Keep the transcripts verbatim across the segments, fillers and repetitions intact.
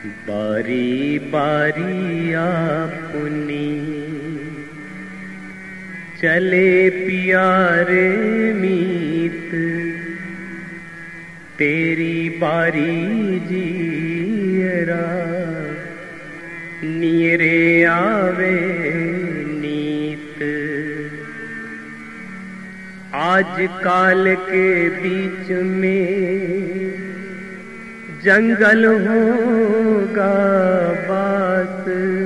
बारी बारी आपनी चले प्यारे मीत, तेरी बारी जीरा नीरे आवे नीत। आज काल के बीच में जंगल होगा बास,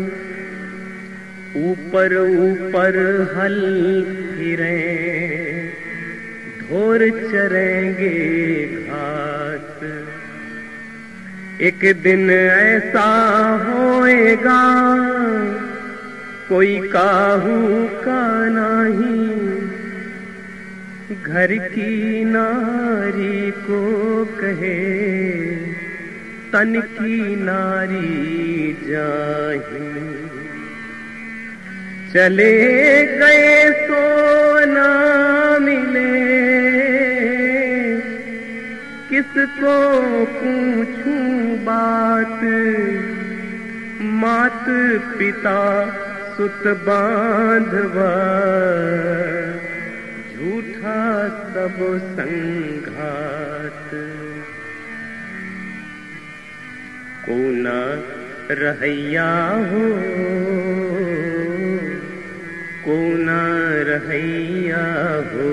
ऊपर ऊपर हल फिरे ढोर चरेंगे घास। एक दिन ऐसा होएगा कोई काहू का नहीं, घर की नारी को कहे तन की नारी जाही। चले गए सो ना मिले, किसको पूछूं बात। मात पिता सुत बांधवा, झूठा सब संघात। कोना रहैया हो, कोना रहैया हो,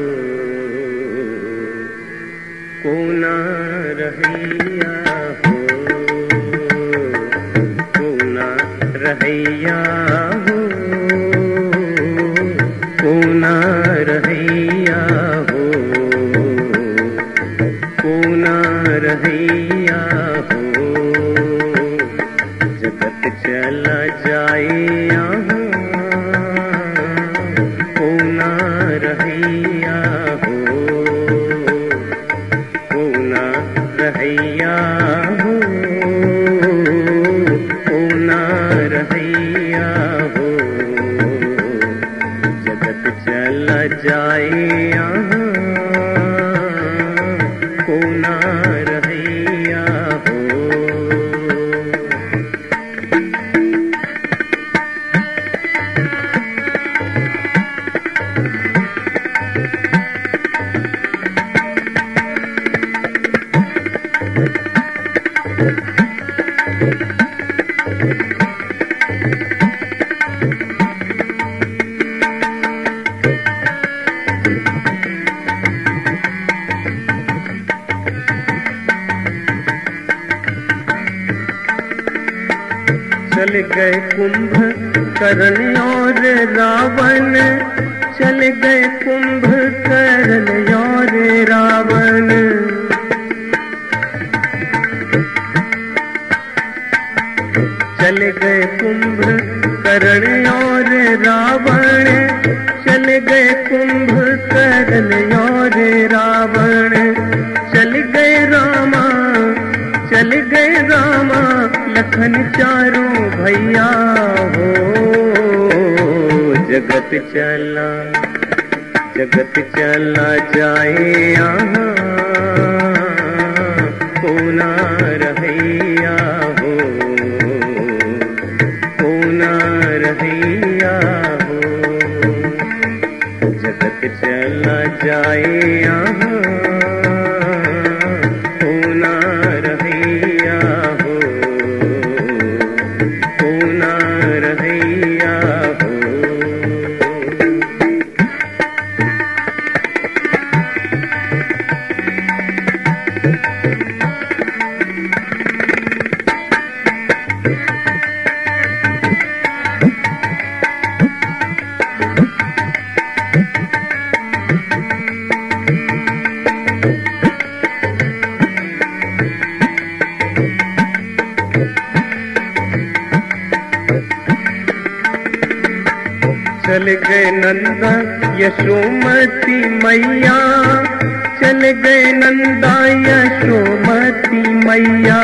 कोना रहैया हो, कोना रहैया हो, कोना रहैया हो, कोना रहैया हो। जगत चला जाए यहाँ, कोना रहैया हो, कोना रहैया हो, कोना रहैया हो। जगत चला जाए यहाँ, कोना रहैया हो। चल गए कुंभकर्ण और रावण, चल गए कुंभकर्ण और रावण। चल गए कुंभकर्ण और रावण, चल गए कुंभकर्ण और रावण। चल गए रामा, चल गए रामा लखन चारों भैया हो। जगत चला, जगत चला जाए यहाँ, कोना रहैया हो, कोना रहैया हो। जगत चला जाए यहाँ, कोना रहैया हो, कोना रहैया हो। चल गए नंदा यशोमती मैया, चल गए नंदा यशोमती मैया।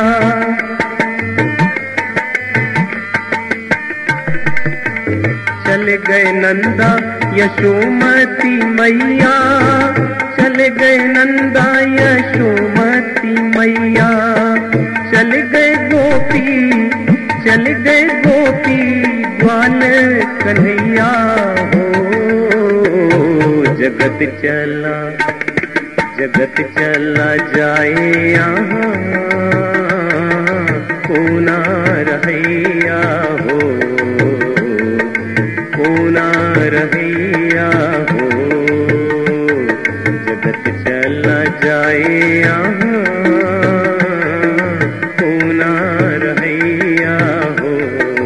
चल गए नंदा यशोमती मैया, चल गए नंदा यशोमती मैया। चल गए गोपी, चल गए गोपी ग्वाल कन्हैया हो। जगत चला, जगत चला जाए यहाँ कोना रहैया हो, कोना रहैया हो। जगत चला जाए यहाँ कोना रहैया हो,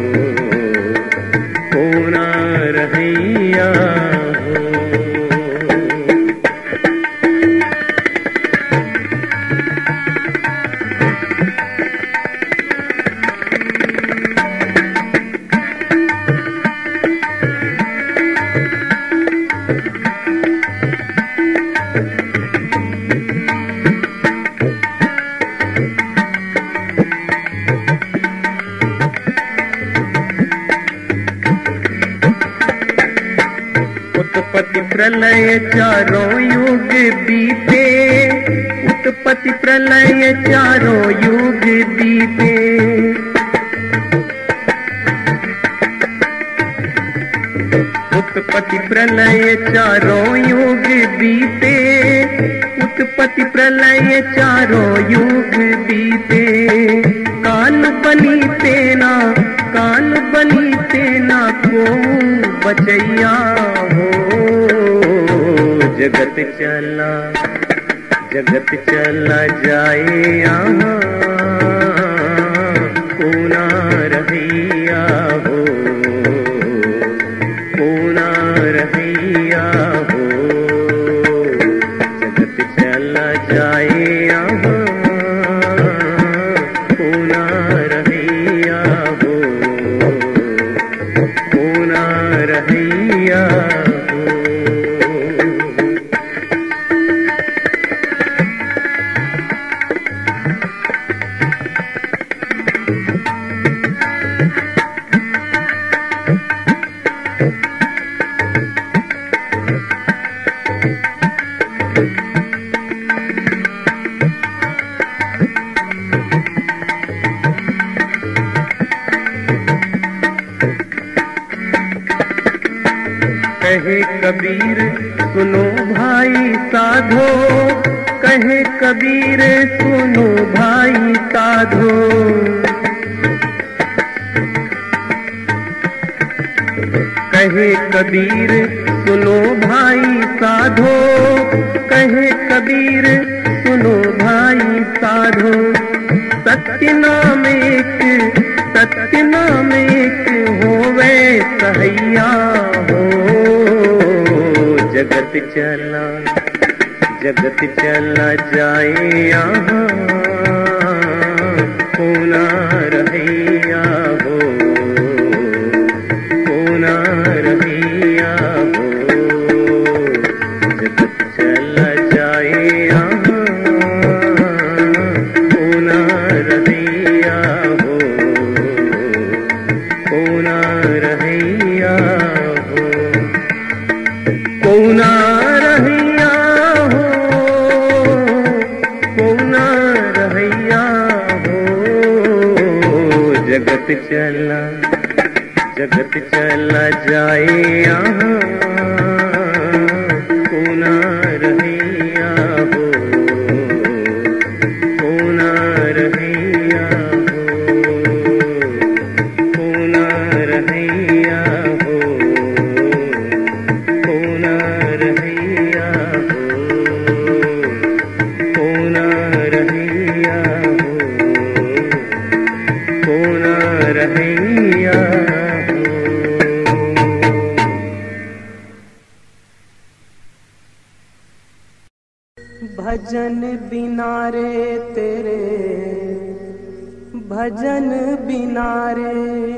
कोना रहैया हो। उत्पत्ति प्रलय चारों युग बीते, उत्पत्ति प्रलय चारों युग बीते। उत्पत्ति प्रलय चारों युग बीते, उत्पत्ति प्रलय चारों युग बीते। काल बनी तेना, काल बनी तेना को बचैया हो। जगत चला, जगत चला जाए यहाँ कोना रहैया हो, कोना रहैया हो। जगत चला जाए यहाँ कोना रहैया हो, कोना रहैया हो। कहे कबीर सुनो भाई साधो, कहे कबीर सुनो भाई साधो। कहे कबीर सुनो भाई साधो, कहे कबीर सुनो भाई साधो। सत्य नाम एक, सत्य नाम एक होवे सहैया हो। जगत चला, जगत चला जाए यहाँ कोना रहैया हो, कोना रहैया हो। जगत चला जाए यहाँ कोना रहैया हो, कोना रहैया हो, कोना रहैया हो, कोना रहैया हो। जगत चला, जगत चला जाए यहाँ कोना रहैया हो, कोना रहैया हो, कोना रहैया हो, कोना रहैया हो, कोना रहैया हो, कोना रहैया हो। भजन बिना रे तेरे, भजन बिना रे,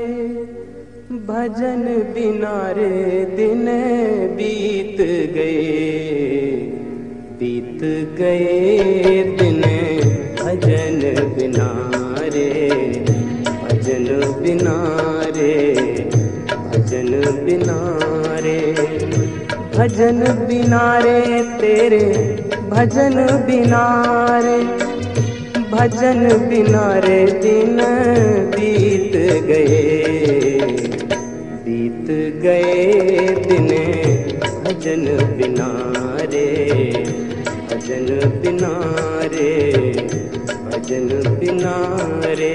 भजन बिना रे दिन बीत गए, बीत गए दिन भजन बिना रे, भजन बिना रे, भजन बिना रे, भजन बिना रे तेरे, भजन बिना रे, भजन बिना रे दिन बीत गए, बीत गए दिन भजन बिना रे, भजन बिना रे, भजन बिना रे।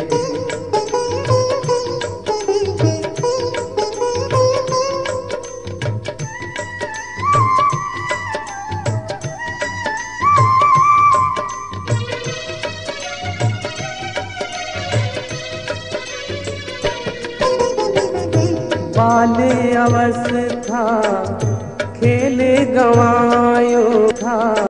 बाल अवस्था खेल गवायो था।